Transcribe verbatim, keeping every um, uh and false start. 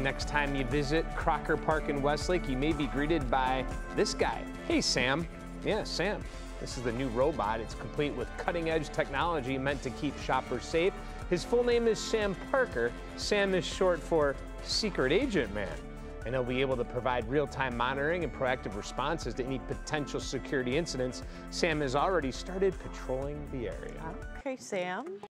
next time you visit Crocker Park in Westlake, you may be greeted by this guy. Hey, Sam. Yeah, Sam. This is the new robot. It's complete with cutting-edge technology meant to keep shoppers safe. His full name is Sam Parker. Sam is short for Secret Agent Man. And he'll be able to provide real-time monitoring and proactive responses to any potential security incidents. Sam has already started patrolling the area. Okay, Sam.